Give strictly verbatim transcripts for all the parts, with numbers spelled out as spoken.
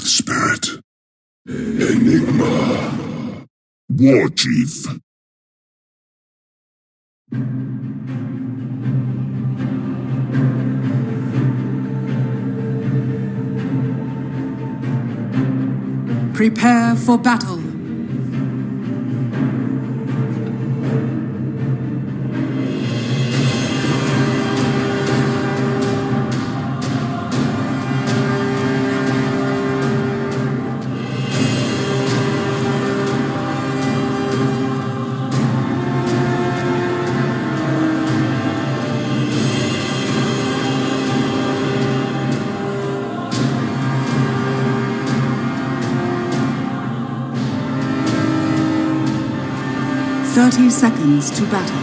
Earth Spirit. Enigma. War Chief. Prepare for battle. Thirty seconds to battle.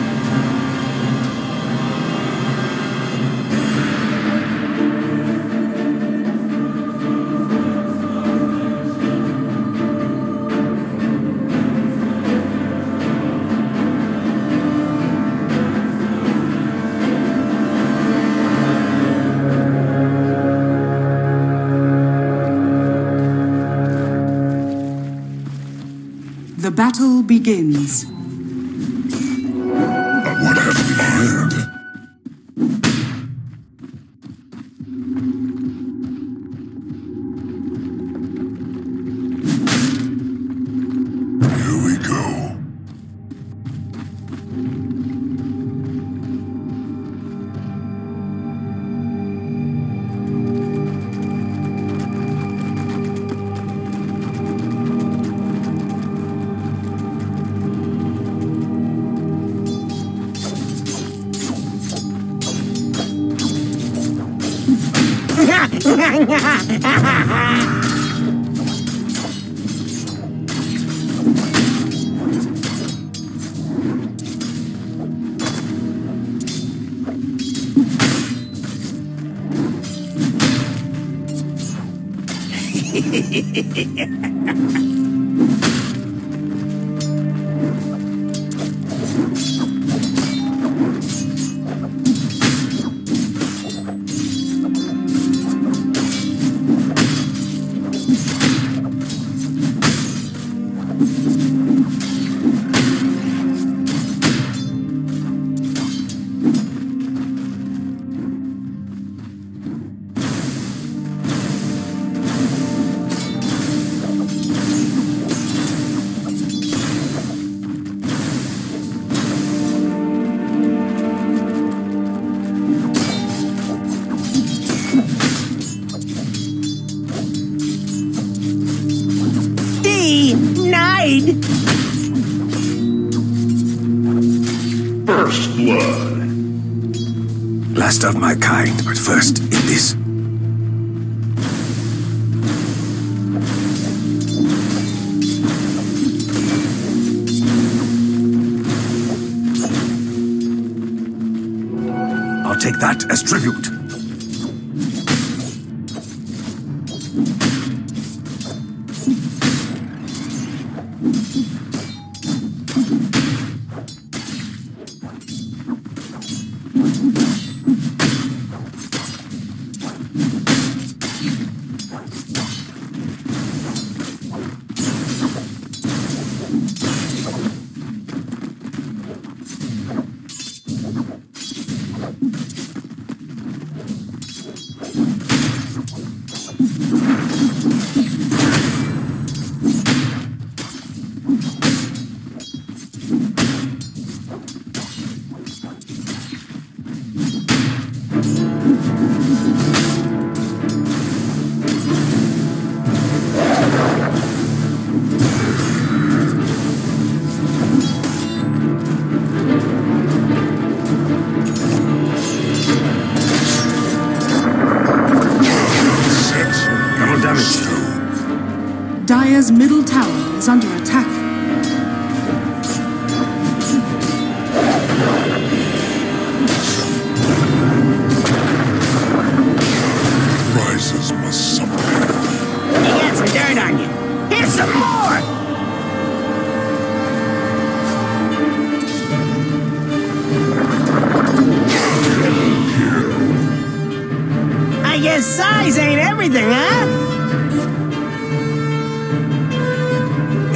The battle begins. What have we heard? Here we go. Denied! First blood. Last of my kind, but first in this. I'll take that as tribute. Dire's middle tower is under attack. Rises must suffer. You got some dirt on you. Here's some more! I guess size ain't everything, huh?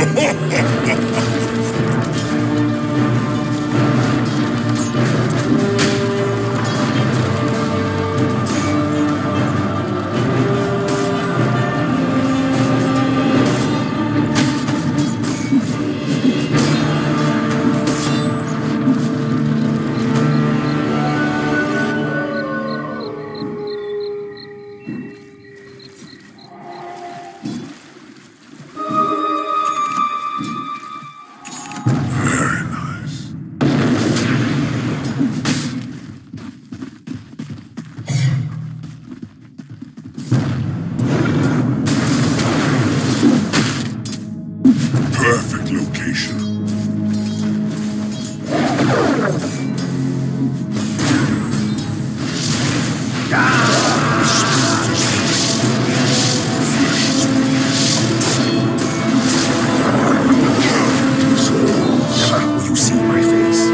Perfect location. Never will you see my face.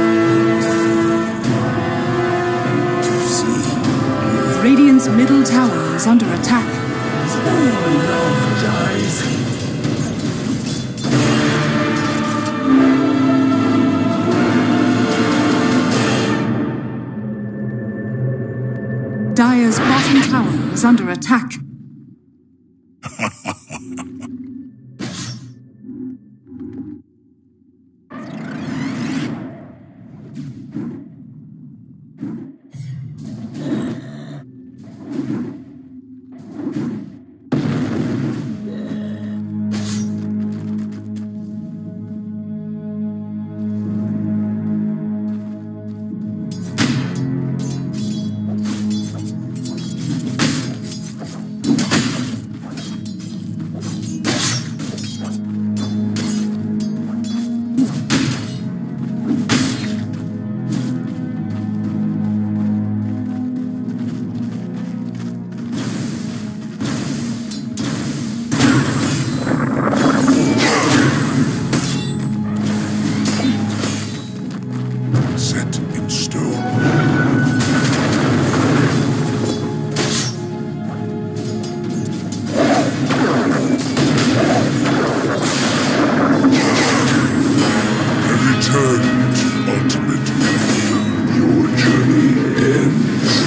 You see? Radiant's middle tower is under attack. Love dies. Dire's bottom tower is under attack. Set in stone. A return to ultimate power. Your journey ends.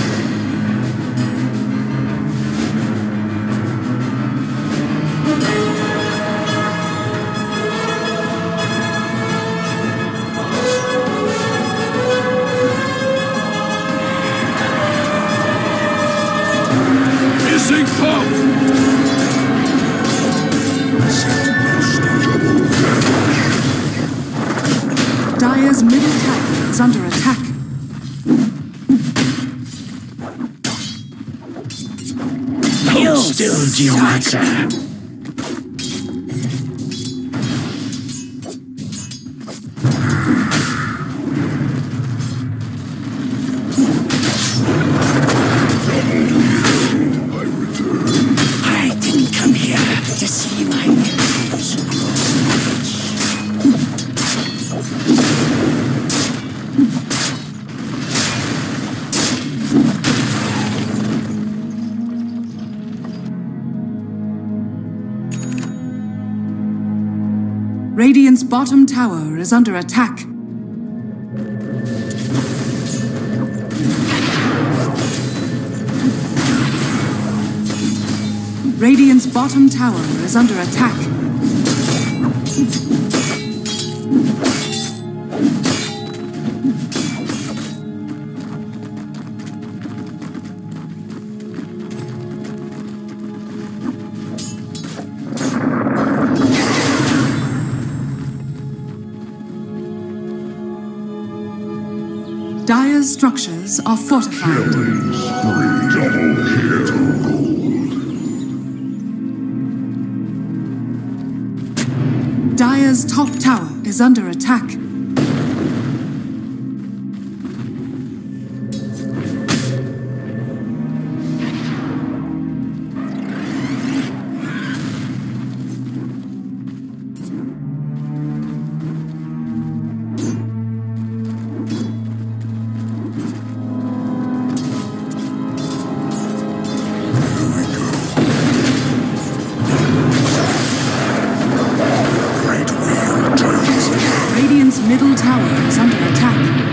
Missing pump! Set in stone. Double damage. Dire's middle tower is under attack. You still do matter. I return. I didn't come here to see my enemies grow. Radiant's bottom tower is under attack. Radiant's bottom tower is under attack. Dire's structures are fortified. Killing spree. Double kill. Gold. Dire's top tower is under attack. Great middle tower is under attack.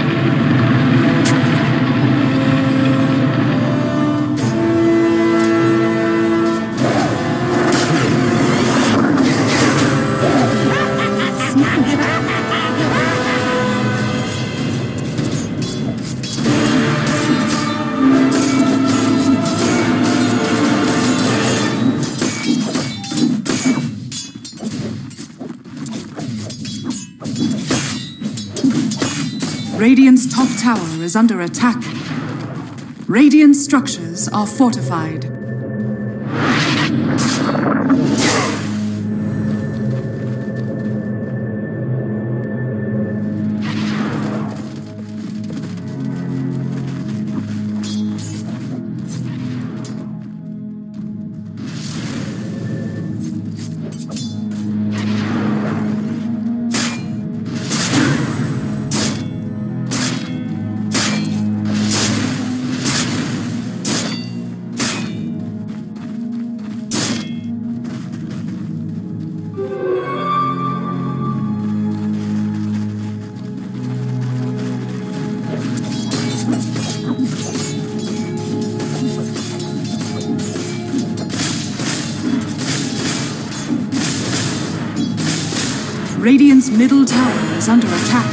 Radiant's top tower is under attack. Radiant structures are fortified. Radiant's middle tower is under attack.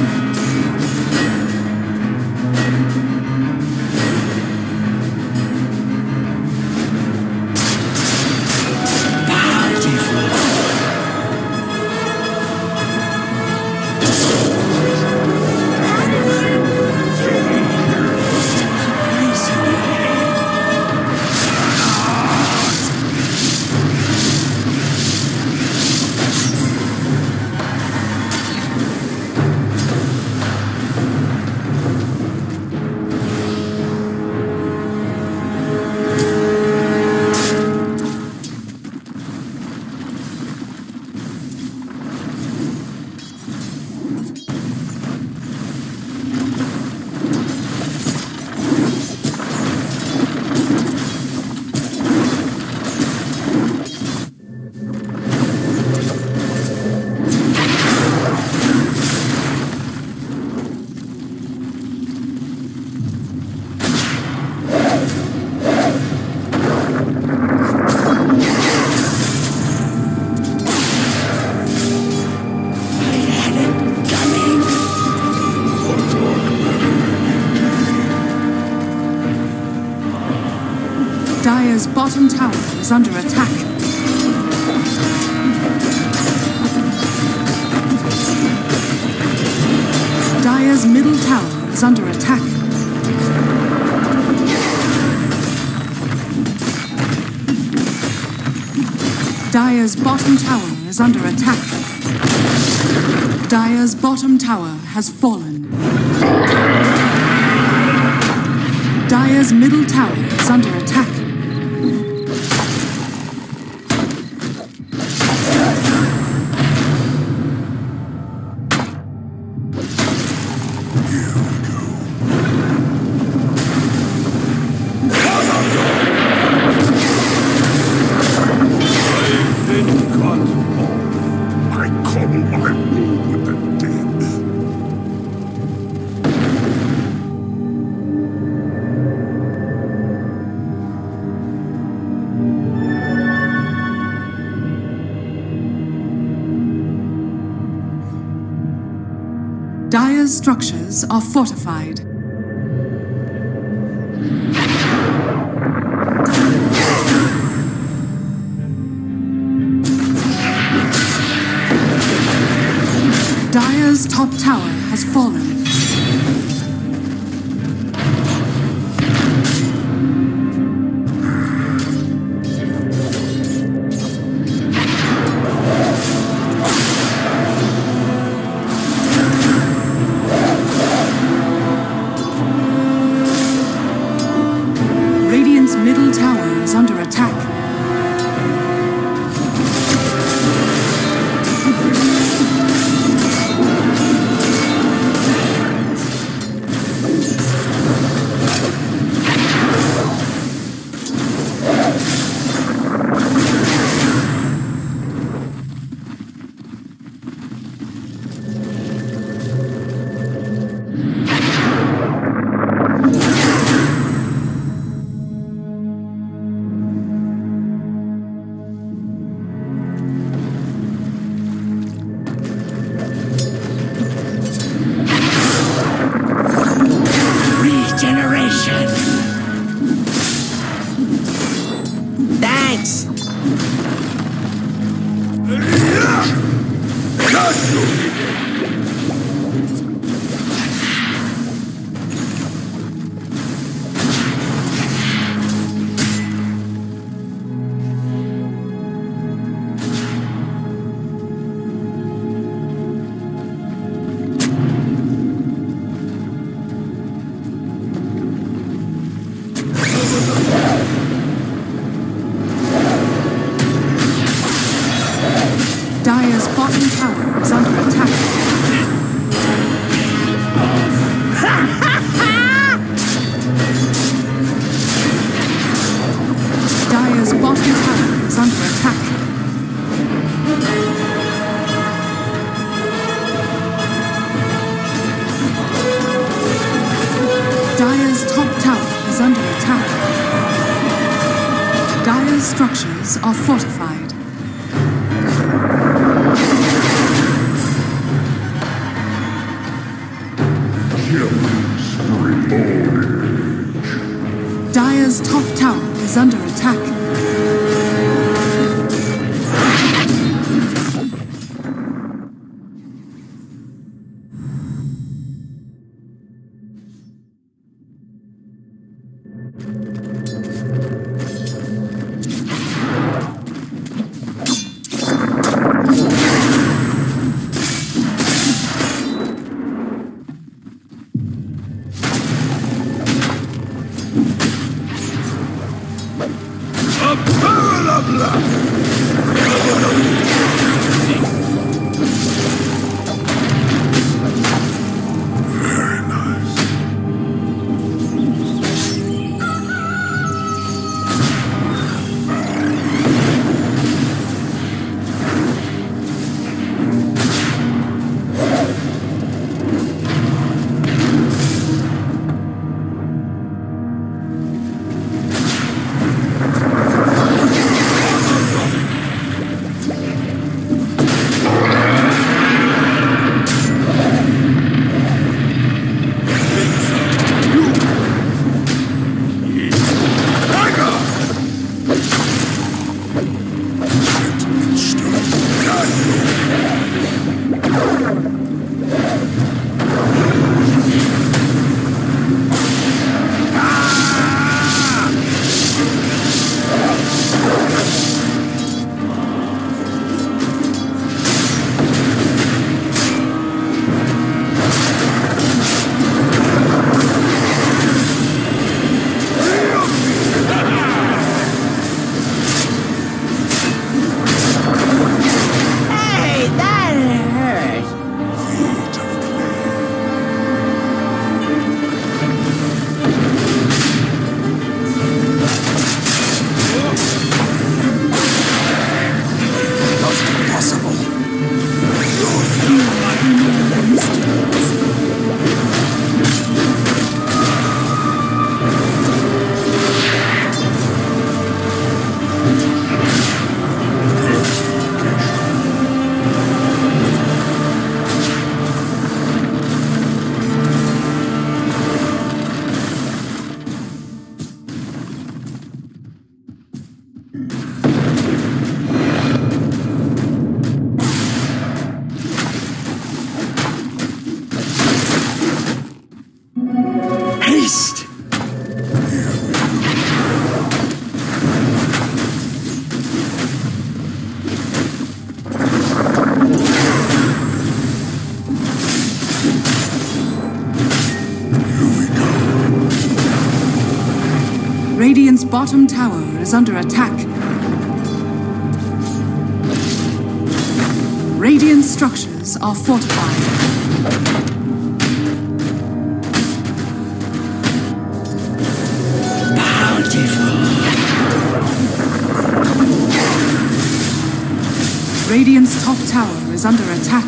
Dire's bottom tower is under attack. Dire's middle tower is under attack. Dire's bottom tower is under attack. Dire's bottom tower has fallen. Dire's middle tower is under attack. Dire's structures are fortified. Dire's top tower has fallen. Middle tower is under attack. Dire's bottom tower is under attack. Dire's bottom tower is under attack. Dire's top tower is under attack. Dire's structures are fortified. Killing spree. Dire's top tower is under attack. Radiant's bottom tower is under attack. Radiant structures are fortified. Radiant's top tower is under attack.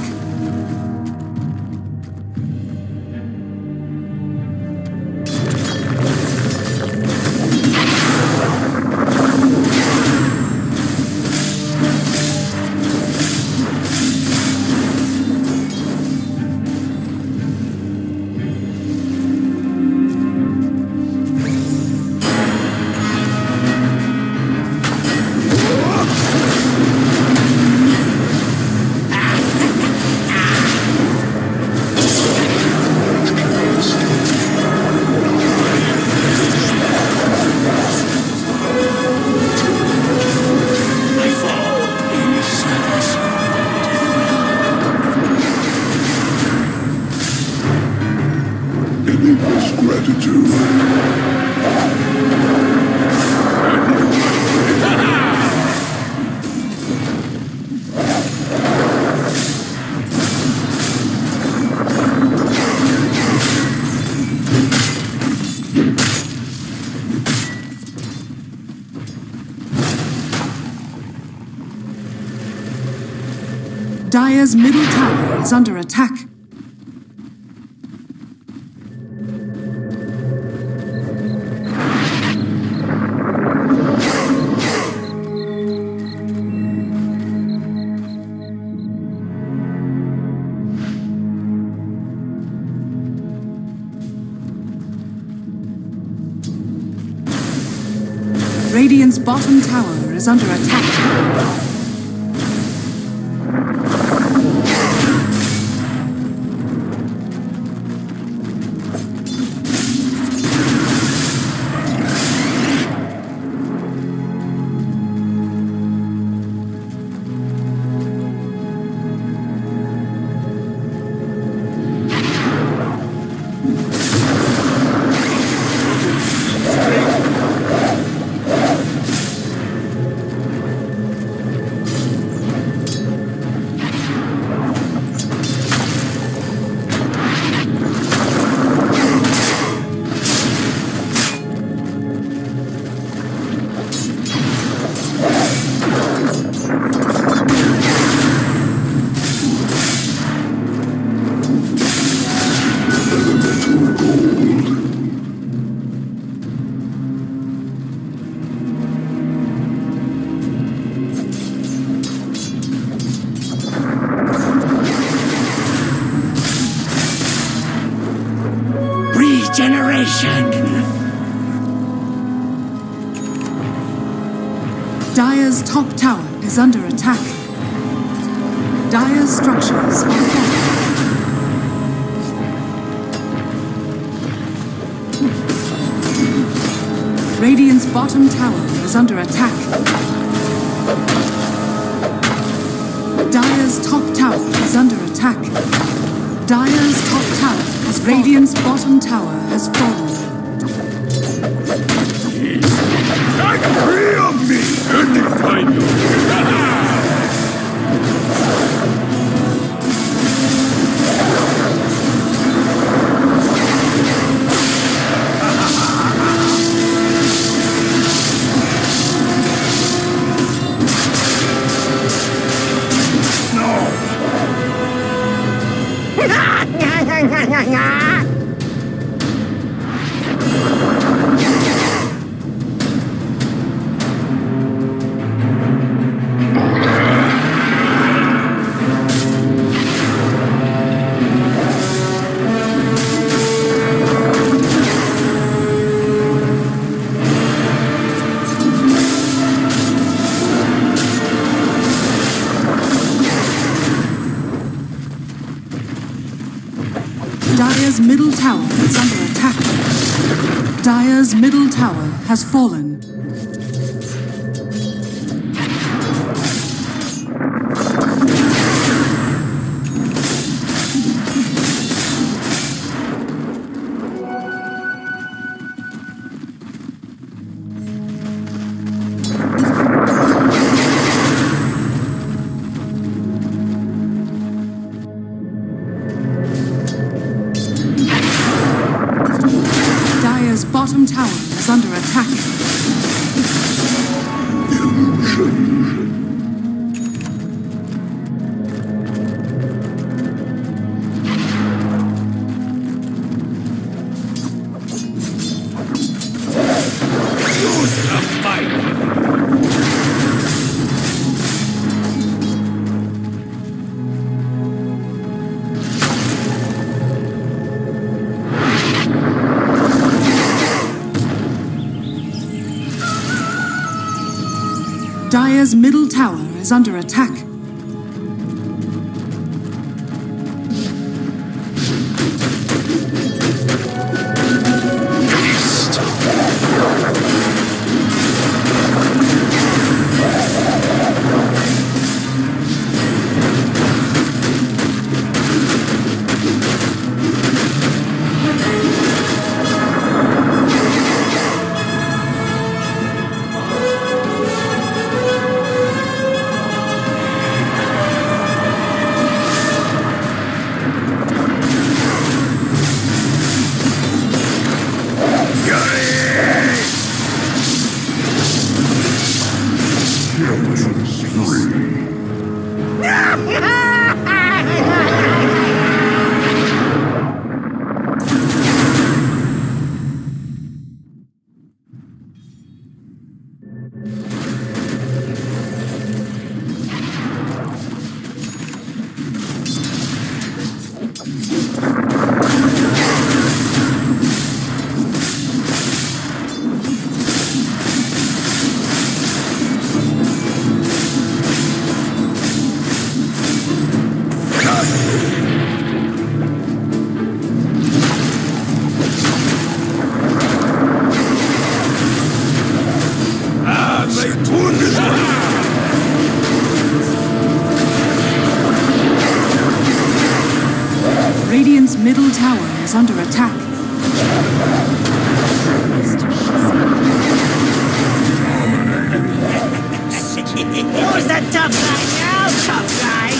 Dire's middle tower is under attack. Radiant's bottom tower is under attack. Regeneration! Dire's top tower is under attack. Dire's structures are fortified. Radiant's bottom tower is under attack. Dire's top tower is under attack. Dire's top tower has Radiant's bottom tower has fallen. Free of me! Find you! Dire's middle tower is under attack. Dire's middle tower has fallen. Dire's bottom tower is under attack. Dire's middle tower is under attack. Killing spree. middle tower is under attack. Who's that tough guy now, tough guy?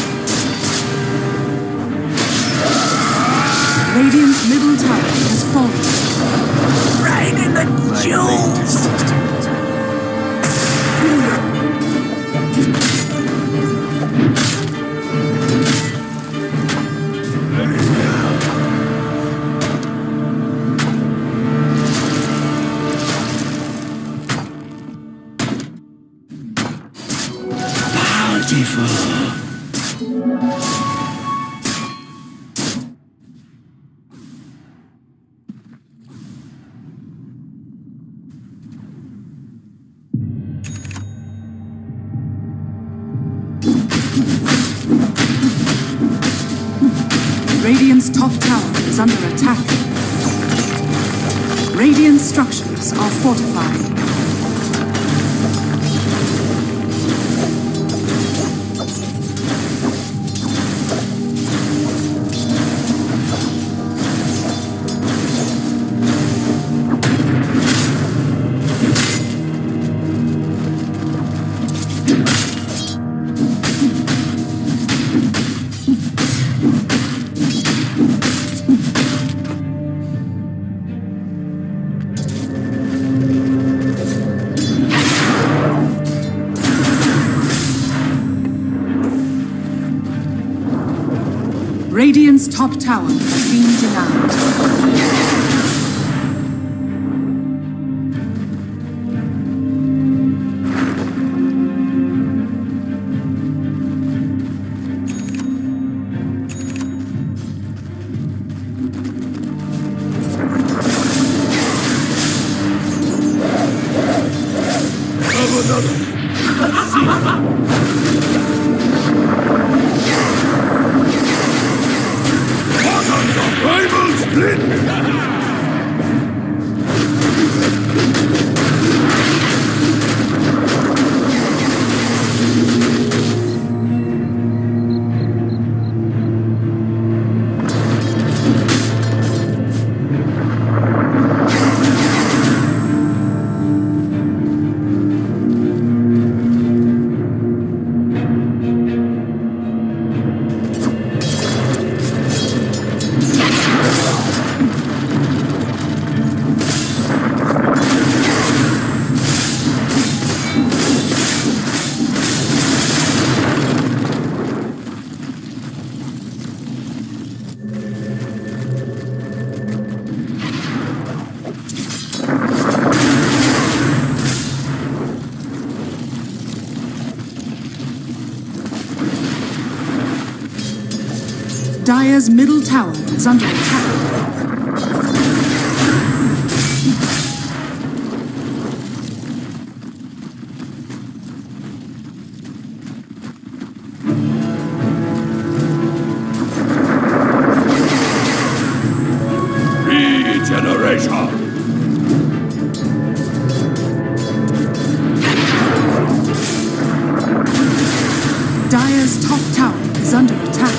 Radiant's middle tower has fallen. Right in the jewels! Bountiful. Radiant's top tower is under attack. Radiant structures are fortified. Radiant's top tower has been denied. Dire's middle tower is under attack. Regeneration! Dire's top tower is under attack.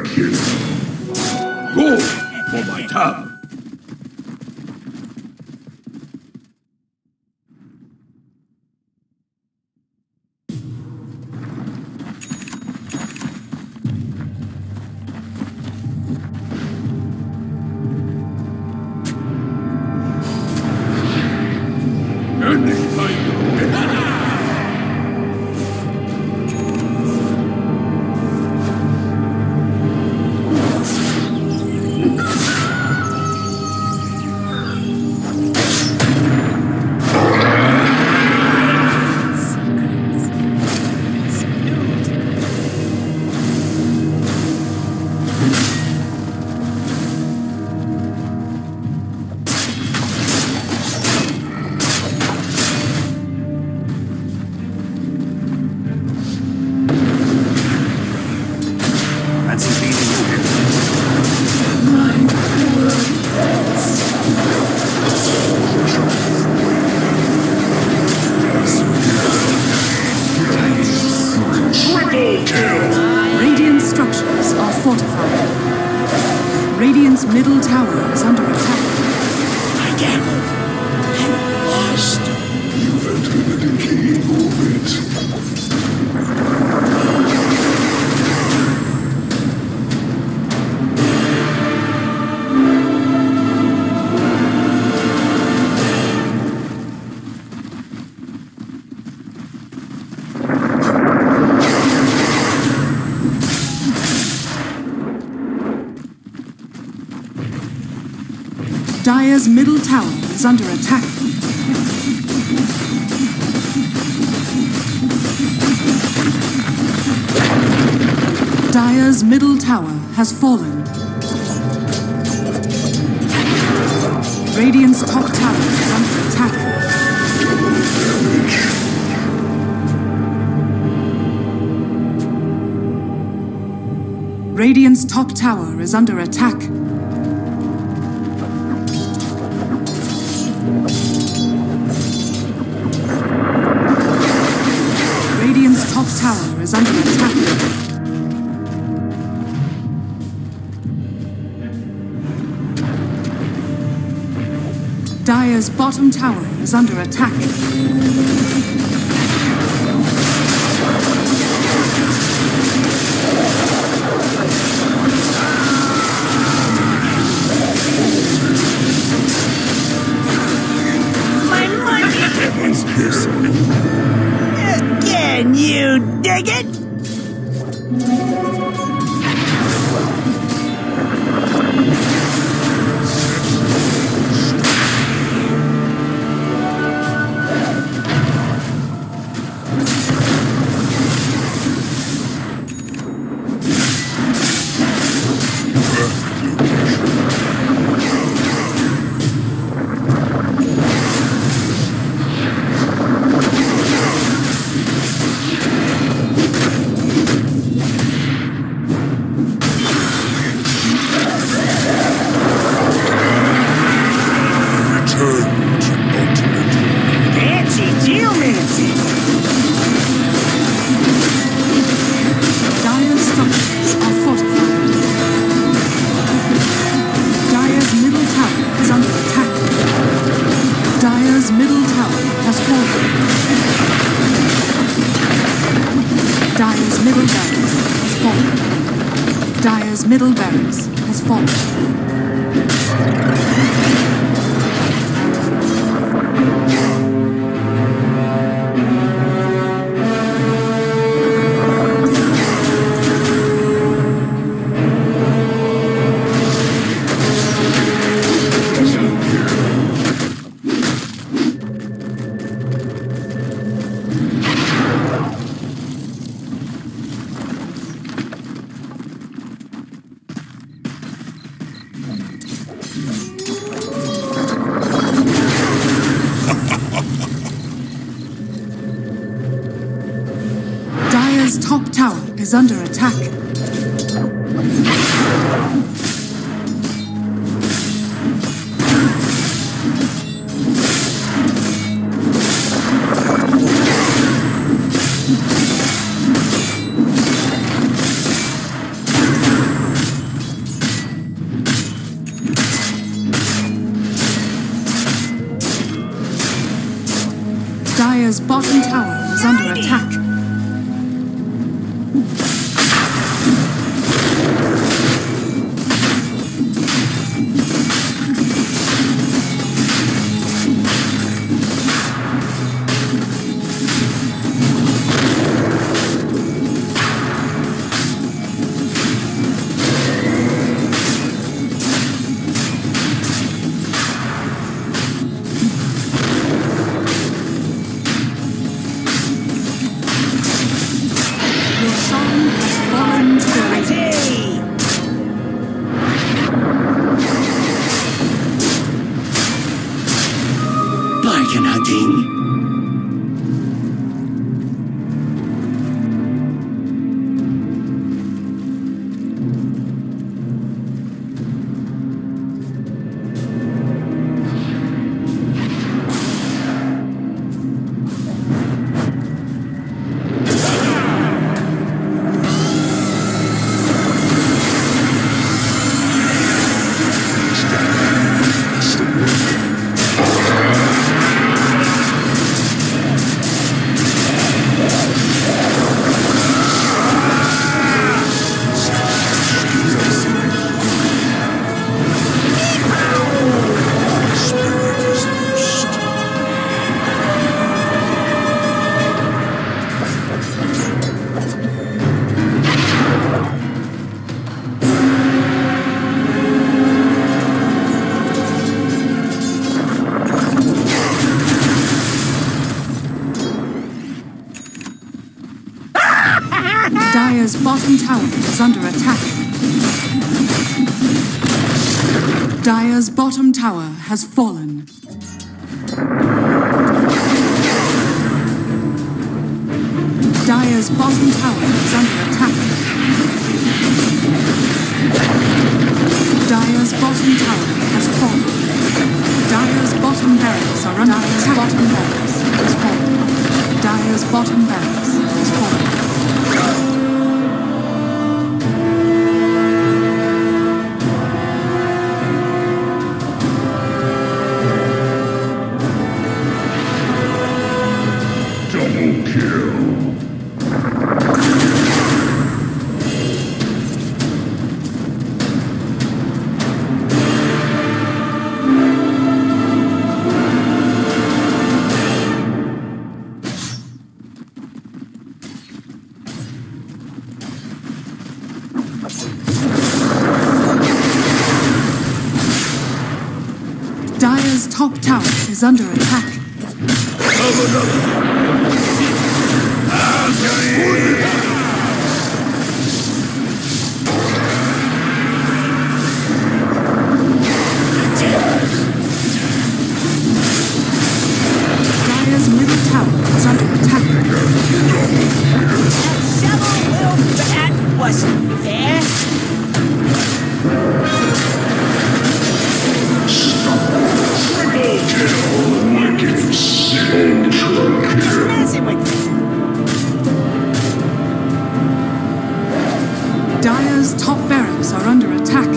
kill. Good for my tongue. And this time, Radiant structures are fortified. Radiant's middle tower is under attack. I gambled and lost. You've entered the decaying orbit. Dire's middle tower is under attack. Dire's middle tower has fallen. Radiant's top tower is under attack. Radiant's top tower is under attack. Radiant's top tower is under attack. Dire's bottom tower is under attack. My money! Can you dig it? Fancy geomancy! Dire's structures are fortified. Dire's middle tower is under attack. Dire's middle tower has fallen. Dire's middle barracks has fallen. Dire's middle barracks has fallen. Dire's top tower is under attack. Dire's bottom tower is under attack. Bargain hunting. Dire's bottom tower is under attack. Dire's bottom tower has fallen. Dire's bottom tower is under attack. Dire's bottom tower has fallen. Dire's bottom barracks are under attack. Bottom barracks has fallen. Dire's bottom barracks has fallen. Double kill. Dire's top tower is under attack. Dire's middle tower is under attack. Shovel little bat wasn't there. Triple kill. Wicked sick. Ultra kill. Messing with me. Dire's top barracks are under attack.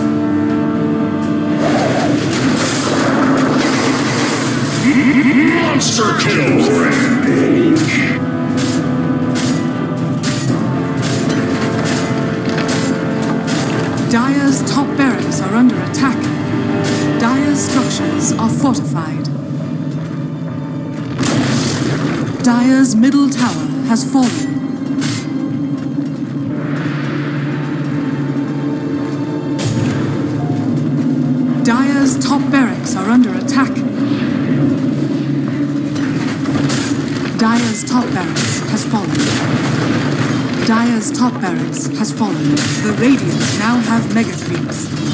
Monster kill. Rampage. Dire's top barracks are under attack. Dire's structures are fortified. Dire's middle tower has fallen. Dire's top barracks are under attack. Dire's top barracks has fallen. Dire's top barracks has fallen. The Radiant now have mega creeps.